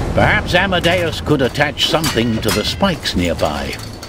Perhaps Amadeus could attach something to the spikes nearby.